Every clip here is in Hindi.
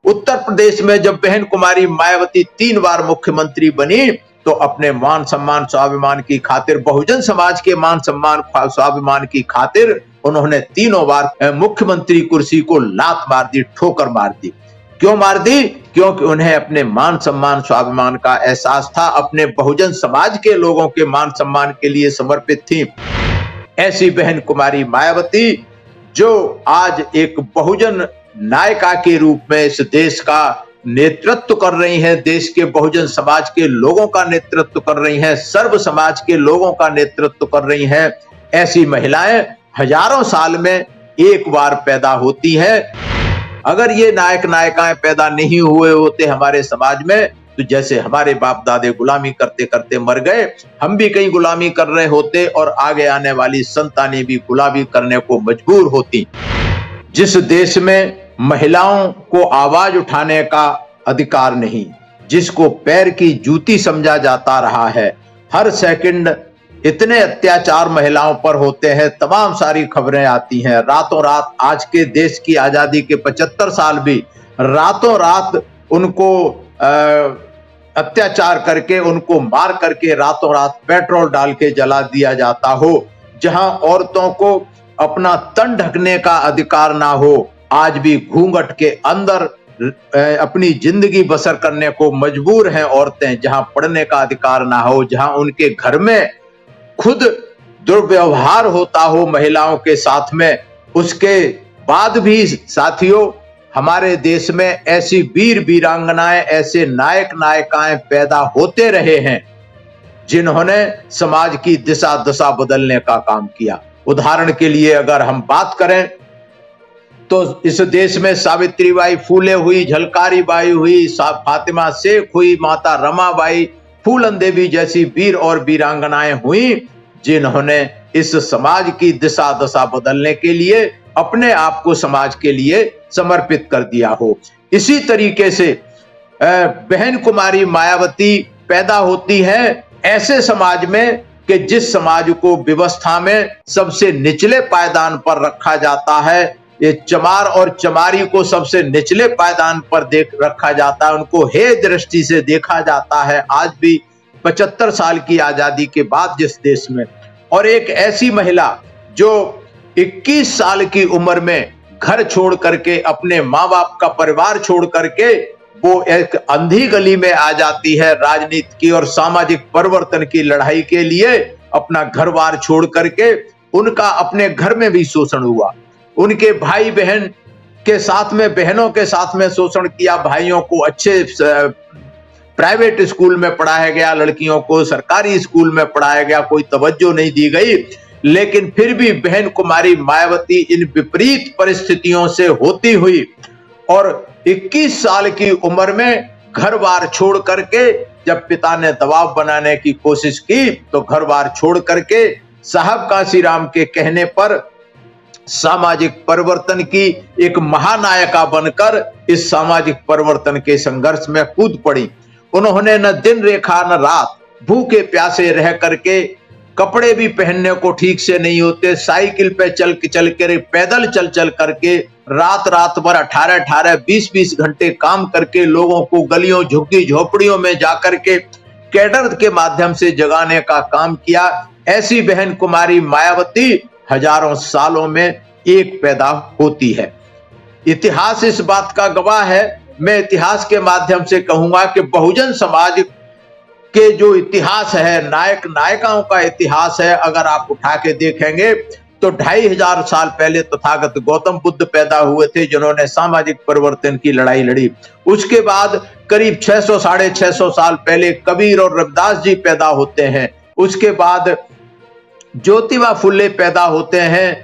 उत्तर प्रदेश में जब बहन कुमारी मायावती 3 बार मुख्यमंत्री बनी तो अपने मान सम्मान स्वाभिमान की खातिर, बहुजन समाज के मान सम्मान स्वाभिमान की खातिर उन्होंने तीनों बार मुख्यमंत्री कुर्सी को लात मार दी, ठोकर मार दी। क्यों मार दी? क्योंकि उन्हें अपने मान सम्मान स्वाभिमान का एहसास था, अपने बहुजन समाज के लोगों के मान सम्मान के लिए समर्पित थी। ऐसी बहन कुमारी मायावती जो आज एक बहुजन नायिका के रूप में इस देश का नेतृत्व कर रही हैं, देश के बहुजन समाज के लोगों का नेतृत्व कर रही हैं, सर्व समाज के लोगों का नेतृत्व कर रही हैं। ऐसी महिलाएं हजारों साल में एक बार पैदा होती हैं। अगर ये नायक नायिकाएं पैदा नहीं हुए होते हमारे समाज में, तो जैसे हमारे बाप दादे गुलामी करते करते मर गए, हम भी कहीं गुलामी कर रहे होते और आगे आने वाली संतानें भी गुलामी करने को मजबूर होती। जिस देश में महिलाओं को आवाज उठाने का अधिकार नहीं, जिसको पैर की जूती समझा जाता रहा है, हर सेकंड इतने अत्याचार महिलाओं पर होते हैं, तमाम सारी खबरें आती हैं। रातों रात, आज के देश की आजादी के 75 साल भी रातों रात उनको अत्याचार करके, उनको मार करके रातों रात पेट्रोल डाल के जला दिया जाता हो। जहां औरतों को अपना तन ढकने का अधिकार ना हो, आज भी घूंघट के अंदर अपनी जिंदगी बसर करने को मजबूर हैं औरतें। जहां पढ़ने का अधिकार ना हो, जहां उनके घर में खुद दुर्व्यवहार होता हो महिलाओं के साथ में, उसके बाद भी साथियों हमारे देश में ऐसी वीर वीरांगनाएं, ऐसे नायक नायिकाएं पैदा होते रहे हैं जिन्होंने समाज की दिशा दशा बदलने का काम किया। उदाहरण के लिए अगर हम बात करें तो इस देश में सावित्रीबाई फूले हुई, झलकारी बाई हुई, फातिमा शेख हुई, माता रमाबाई, फूलन देवी जैसी वीर और वीरांगनाएं हुई जिन्होंने इस समाज की दिशा दशा बदलने के लिए अपने आप को समाज के लिए समर्पित कर दिया हो। इसी तरीके से बहन कुमारी मायावती पैदा होती है ऐसे समाज में कि जिस समाज को व्यवस्था में सबसे निचले पायदान पर रखा जाता है, ये चमार और चमारी को सबसे निचले पायदान पर रखा जाता है, उनको हे दृष्टि से देखा जाता है आज भी 75 साल की आजादी के बाद जिस देश में। और एक ऐसी महिला जो 21 साल की उम्र में घर छोड़ करके, अपने माँ बाप का परिवार छोड़ करके वो एक अंधी गली में आ जाती है राजनीति की और सामाजिक परिवर्तन की लड़ाई के लिए। अपना घर बार छोड़ करके, उनका अपने घर में भी शोषण हुआ, उनके भाई बहन के साथ में, बहनों के साथ में शोषण किया, भाइयों को अच्छे प्राइवेट स्कूल में पढ़ाया गया, लड़कियों को सरकारी स्कूल में पढ़ाया गया, कोई तवज्जो नहीं दी गई। लेकिन फिर भी बहन कुमारी मायावती इन विपरीत परिस्थितियों से होती हुई और 21 साल की उम्र में घर बार छोड़ करके, जब पिता ने दबाव बनाने की कोशिश की तो घर बार छोड़ करके साहब कांशीराम के कहने पर सामाजिक परिवर्तन की एक महानायिका बनकर इस सामाजिक परिवर्तन के संघर्ष में कूद पड़ी। उन्होंने न दिन रेखा न रात, भूखे प्यासे रह करके, कपड़े भी पहनने को ठीक से नहीं होते, साइकिल पे चल के पैदल चल करके रात रात भर 18-18, 20-20 घंटे काम करके लोगों को गलियों झुग्गी झोपड़ियों में जाकर के कैडर के माध्यम से जगाने का काम किया। ऐसी बहन कुमारी मायावती हजारों सालों में एक पैदा होती है। इतिहास इस बात का गवाह है। मैं इतिहास के माध्यम से कहूंगा कि बहुजन समाज के जो इतिहास है, नायक नायिकाओं का इतिहास है, अगर आप उठा के देखेंगे तो 2500 साल पहले तथागत गौतम बुद्ध पैदा हुए थे जिन्होंने सामाजिक परिवर्तन की लड़ाई लड़ी। उसके बाद करीब 600 साढ़े 600 साल पहले कबीर और रविदास जी पैदा होते हैं। उसके बाद ज्योतिबा फुले पैदा होते हैं,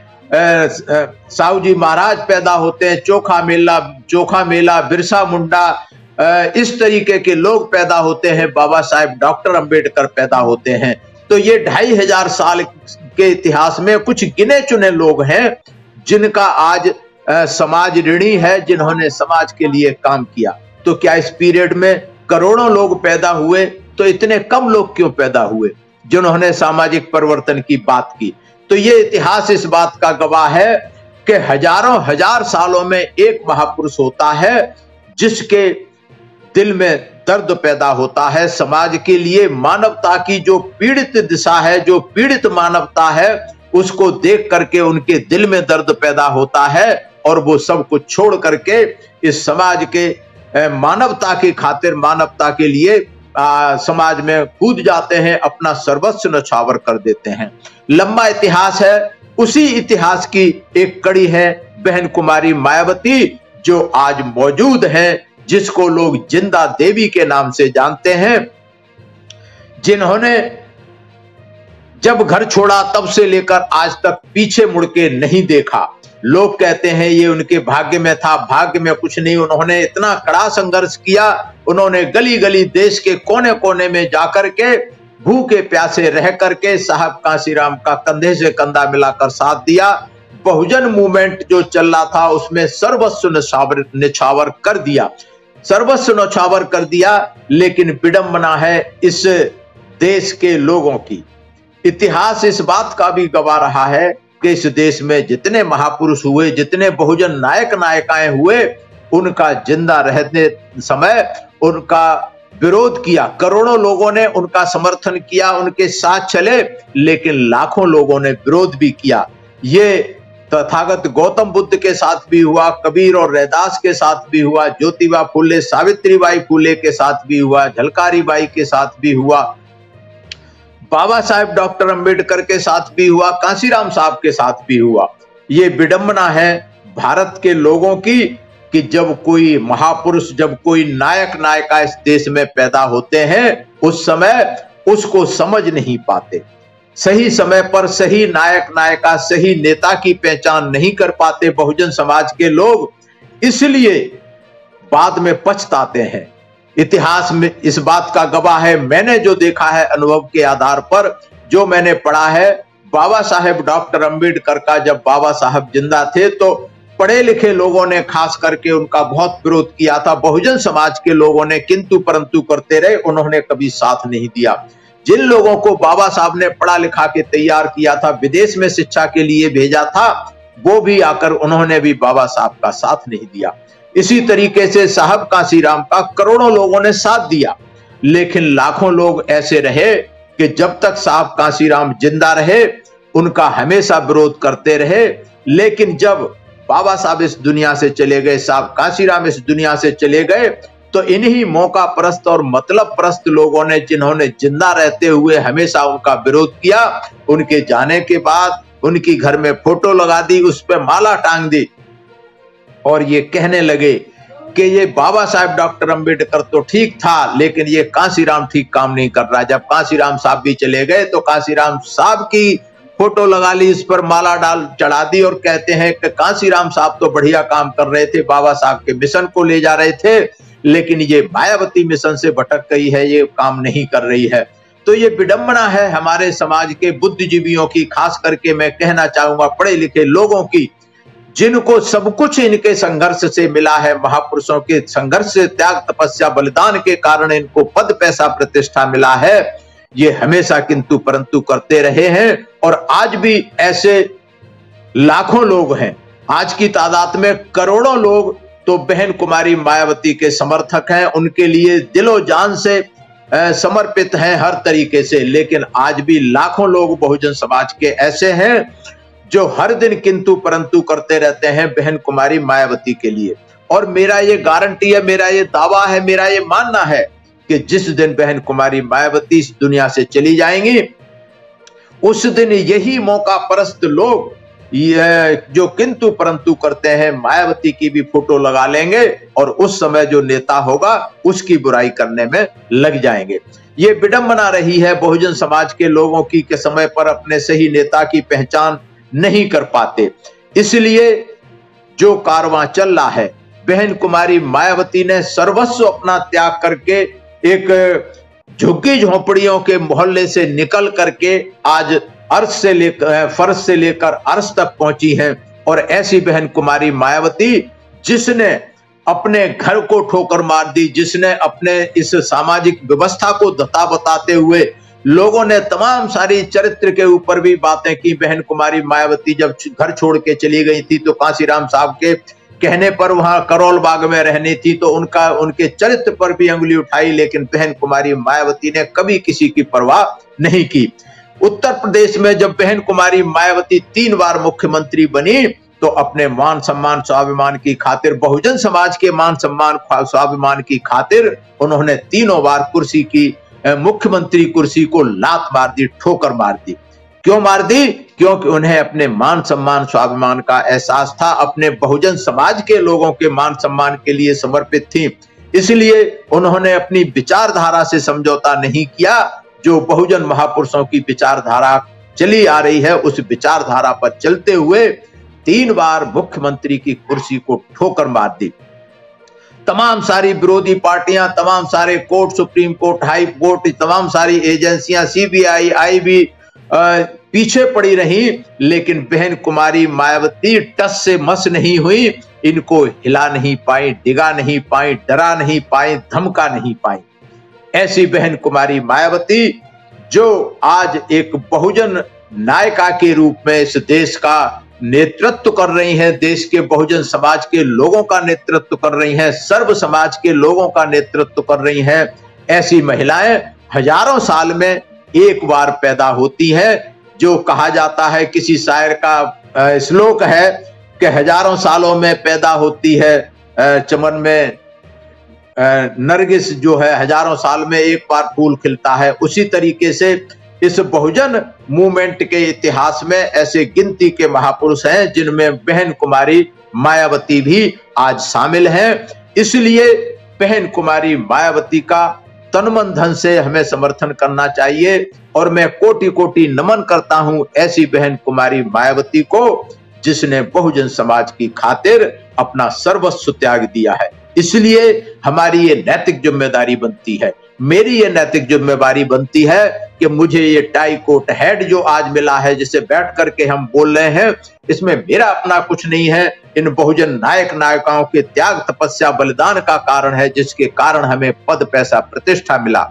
साहू जी महाराज पैदा होते हैं, चोखा मेला, बिरसा मुंडा, इस तरीके के लोग पैदा होते हैं, बाबा साहेब डॉक्टर अंबेडकर पैदा होते हैं। तो ये 2500 साल के इतिहास में कुछ गिने चुने लोग हैं जिनका आज समाज ऋणी है, जिन्होंने समाज के लिए काम किया। तो क्या इस पीरियड में करोड़ों लोग पैदा हुए? तो इतने कम लोग क्यों पैदा हुए जिन्होंने सामाजिक परिवर्तन की बात की? तो ये इतिहास इस बात का गवाह है कि हजारों हजार सालों में एक महापुरुष होता है जिसके दिल में दर्द पैदा होता है। समाज के लिए मानवता की जो पीड़ित दिशा है, जो पीड़ित मानवता है, उसको देख करके उनके दिल में दर्द पैदा होता है और वो सब कुछ छोड़ करके इस समाज के मानवता की खातिर, मानवता के लिए समाज में कूद जाते हैं, अपना सर्वस्व न्यौछावर कर देते हैं। लंबा इतिहास है, उसी इतिहास की एक कड़ी है बहन कुमारी मायावती, जो आज मौजूद है, जिसको लोग जिंदा देवी के नाम से जानते हैं, जिन्होंने जब घर छोड़ा तब से लेकर आज तक पीछे मुड़ के नहीं देखा। लोग कहते हैं ये उनके भाग्य में था, भाग्य में कुछ नहीं। उन्होंने इतना कड़ा संघर्ष किया, उन्होंने गली गली देश के कोने कोने में जाकर के भूखे प्यासे रह करके साहब कांशीराम का कंधे से कंधा मिलाकर साथ दिया। बहुजन मूवमेंट जो चल रहा था उसमें सर्वस्व न्यौछावर कर दिया, सर्वस्व न्यौछावर कर दिया। लेकिन विडंबना है इस देश के लोगों की, इतिहास इस बात का भी गवाह रहा है कि इस देश में जितने महापुरुष हुए, जितने बहुजन नायक नायिकाएं हुए, उनका जिंदा रहते समय उनका विरोध किया। करोड़ों लोगों ने उनका समर्थन किया, उनके साथ चले, लेकिन लाखों लोगों ने विरोध भी किया। ये तथागत गौतम बुद्ध के साथ भी हुआ, कबीर और रैदास के साथ भी हुआ, ज्योतिबा फुले, सावित्रीबाई फुले के साथ भी हुआ, झलकारी बाई के साथ भी हुआ, बाबा साहेब डॉक्टर अंबेडकर के साथ भी हुआ, कांशीराम साहब के साथ भी हुआ। ये विडंबना है भारत के लोगों की कि जब कोई महापुरुष, जब कोई नायक नायिका इस देश में पैदा होते हैं, उस समय उसको समझ नहीं पाते, सही समय पर सही नायक नायिका, सही नेता की पहचान नहीं कर पाते बहुजन समाज के लोग, इसलिए बाद में पछताते हैं। इतिहास में इस बात का गवाह है, मैंने जो देखा है अनुभव के आधार पर, जो मैंने पढ़ा है, बाबा साहेब डॉक्टर अंबेडकर का जब बाबा साहब जिंदा थे तो पढ़े लिखे लोगों ने खास करके उनका बहुत विरोध किया था। बहुजन समाज के लोगों ने किंतु परंतु करते रहे, उन्होंने कभी साथ नहीं दिया। जिन लोगों को बाबा साहब ने पढ़ा लिखा के तैयार किया था, विदेश में शिक्षा के लिए भेजा था, वो भी आकर उन्होंने भी बाबा साहब का साथ नहीं दिया। इसी तरीके से साहब कांशीराम का करोड़ों लोगों ने साथ दिया, लेकिन लाखों लोग ऐसे रहे कि जब तक साहब कांशीराम जिंदा रहे उनका हमेशा विरोध करते रहे। लेकिन जब बाबा साहब इस दुनिया से चले गए, साहब कांशीराम इस दुनिया से चले गए, तो इन्हीं मौका परस्त और मतलब परस्त लोगों ने, जिन्होंने जिंदा रहते हुए हमेशा उनका विरोध किया, उनके जाने के बाद उनकी घर में फोटो लगा दी, उस पर माला टांग दी और ये कहने लगे कि ये बाबा साहब डॉक्टर अंबेडकर तो ठीक था, लेकिन ये कांशीराम ठीक काम नहीं कर रहा। जब कांशीराम साहब भी चले गए तो कांशीराम साहब की फोटो लगा ली, इस पर माला डाल चढ़ा दी और कहते हैं कि कांशीराम साहब तो बढ़िया काम कर रहे थे, बाबा साहब के मिशन को ले जा रहे थे, लेकिन ये मायावती मिशन से भटक गई है, ये काम नहीं कर रही है। तो ये विडंबना है हमारे समाज के बुद्धिजीवियों की, खास करके मैं कहना चाहूंगा पढ़े लिखे लोगों की, जिनको सब कुछ इनके संघर्ष से मिला है, महापुरुषों के संघर्ष से, त्याग तपस्या बलिदान के कारण इनको पद पैसा प्रतिष्ठा मिला है। ये हमेशा किंतु परंतु करते रहे हैं और आज भी ऐसे लाखों लोग हैं। आज की तादाद में करोड़ों लोग तो बहन कुमारी मायावती के समर्थक हैं, उनके लिए दिलो जान से समर्पित हैं हर तरीके से। लेकिन आज भी लाखों लोग बहुजन समाज के ऐसे हैं जो हर दिन किंतु परंतु करते रहते हैं बहन कुमारी मायावती के लिए। और मेरा ये गारंटी है, मेरा ये दावा है, मेरा ये मानना है कि जिस दिन बहन कुमारी मायावती इस दुनिया से चली जाएंगी, उस दिन यही मौका परस्त लोग जो किंतु परंतु करते हैं, मायावती की भी फोटो लगा लेंगे और उस समय जो नेता होगा उसकी बुराई करने में लग जाएंगे। ये विडंबना रही है बहुजन समाज के लोगों की कि समय पर अपने सही नेता की पहचान नहीं कर पाते। इसलिए जो कारवां चल रहा है, बहन कुमारी मायावती ने सर्वस्व अपना त्याग करके एक झुग्गी झोपड़ियों के मोहल्ले से निकल करके आज अर्श से लेकर फर्श से लेकर अर्श तक पहुंची हैं। और ऐसी बहन कुमारी मायावती जिसने अपने घर को ठोकर मार दी, जिसने अपने इस सामाजिक व्यवस्था को धता बताते हुए लोगों ने तमाम सारी चरित्र के ऊपर भी बातें की। बहन कुमारी मायावती जब घर छोड़ के चली गई थी तो कांशीराम साहब के कहने पर वहां करोल बाग में रहनी थी तो उनके चरित्र पर भी अंगुली उठाई, लेकिन बहन कुमारी मायावती ने कभी किसी की परवाह नहीं की। उत्तर प्रदेश में जब बहन कुमारी मायावती 3 बार मुख्यमंत्री बनी तो अपने मान सम्मान स्वाभिमान की खातिर, बहुजन समाज के मान सम्मान स्वाभिमान की खातिर उन्होंने तीनों बार मुख्यमंत्री कुर्सी को लात मार दी, ठोकर मार दी। क्यों मार दी? क्योंकि उन्हें अपने मान सम्मान स्वाभिमान का एहसास था, अपने बहुजन समाज के लोगों के मान सम्मान के लिए समर्पित थी। इसलिए उन्होंने अपनी विचारधारा से समझौता नहीं किया। जो बहुजन महापुरुषों की विचारधारा चली आ रही है, उस विचारधारा पर चलते हुए 3 बार मुख्यमंत्री की कुर्सी को ठोकर मार दी। तमाम सारी विरोधी पार्टियां, तमाम सारे court, supreme court, high court, तमाम सारी एजेंसियां, सीबीआई, आईबी पीछे पड़ी रही, लेकिन बहन कुमारी मायावती टस से मस नहीं हुई। इनको हिला नहीं पाई, डिगा नहीं पाई, डरा नहीं पाई, धमका नहीं पाई। ऐसी बहन कुमारी मायावती जो आज एक बहुजन नायिका के रूप में इस देश का नेतृत्व कर रही हैं, देश के बहुजन समाज के लोगों का नेतृत्व कर रही हैं, सर्व समाज के लोगों का नेतृत्व कर रही हैं। ऐसी महिलाएं हजारों साल में एक बार पैदा होती है। जो कहा जाता है, किसी शायर का श्लोक है कि हजारों सालों में पैदा होती है चमन में नरगिस, जो है हजारों साल में एक बार फूल खिलता है। उसी तरीके से इस बहुजन मूवमेंट के इतिहास में ऐसे गिनती के महापुरुष हैं जिनमें बहन कुमारी मायावती भी आज शामिल हैं। इसलिए बहन कुमारी मायावती का तन मन धन से हमें समर्थन करना चाहिए और मैं कोटि कोटि नमन करता हूं ऐसी बहन कुमारी मायावती को जिसने बहुजन समाज की खातिर अपना सर्वस्व त्याग दिया है। इसलिए हमारी ये नैतिक जिम्मेदारी बनती है, मेरी ये नैतिक जिम्मेदारी बनती है कि मुझे ये टाई कोट हेड जो आज मिला है, जिसे बैठ करके हम बोल रहे हैं, इसमें मेरा अपना कुछ नहीं है। इन बहुजन नायक नायिकाओं के त्याग, तपस्या, बलिदान का कारण है, जिसके कारण हमें पद, पैसा, प्रतिष्ठा मिला।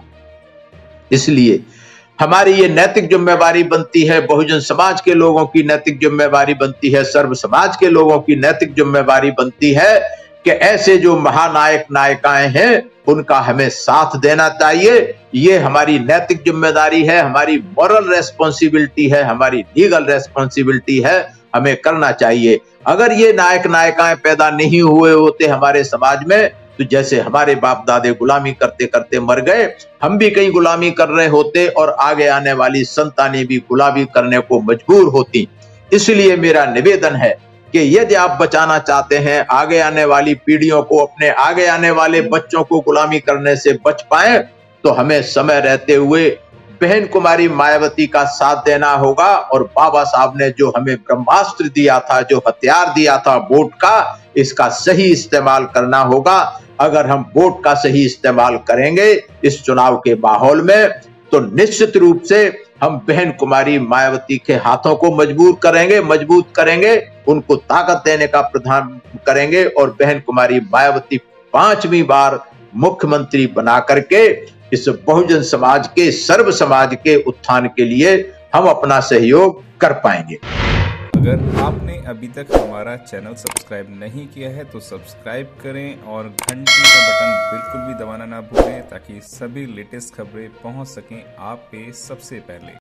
इसलिए हमारी ये नैतिक जिम्मेदारी बनती है, बहुजन समाज के लोगों की नैतिक जिम्मेदारी बनती है, सर्व समाज के लोगों की नैतिक जिम्मेदारी बनती है कि ऐसे जो महानायक नायिकाएं हैं उनका हमें साथ देना चाहिए। ये हमारी नैतिक जिम्मेदारी है, हमारी मॉरल रेस्पॉन्सिबिलिटी है, हमारी लीगल रेस्पॉन्सिबिलिटी है, हमें करना चाहिए। अगर ये नायक नायिकाएं पैदा नहीं हुए होते हमारे समाज में, तो जैसे हमारे बाप दादे गुलामी करते करते मर गए, हम भी कहीं गुलामी कर रहे होते और आगे आने वाली संतानें भी गुलामी करने को मजबूर होती। इसलिए मेरा निवेदन है कि यदि आप बचाना चाहते हैं आगे आने वाली पीढ़ियों को, अपने आगे आने वाले बच्चों को गुलामी करने से बच पाए, तो हमें समय रहते हुए बहन कुमारी मायावती का साथ देना होगा। और बाबा साहब ने जो हमें ब्रह्मास्त्र दिया था, जो हथियार दिया था वोट का, इसका सही इस्तेमाल करना होगा। अगर हम वोट का सही इस्तेमाल करेंगे इस चुनाव के माहौल में, तो निश्चित रूप से हम बहन कुमारी मायावती के हाथों को मजबूत करेंगे, उनको ताकत देने का प्रधान करेंगे और बहन कुमारी मायावती 5वीं बार मुख्यमंत्री बना करके इस बहुजन समाज के, सर्व समाज के उत्थान के लिए हम अपना सहयोग कर पाएंगे। अगर आपने अभी तक हमारा चैनल सब्सक्राइब नहीं किया है तो सब्सक्राइब करें और घंटी का बटन बिल्कुल भी दबाना ना भूलें ताकि सभी लेटेस्ट खबरें पहुंच सकें आप पे सबसे पहले।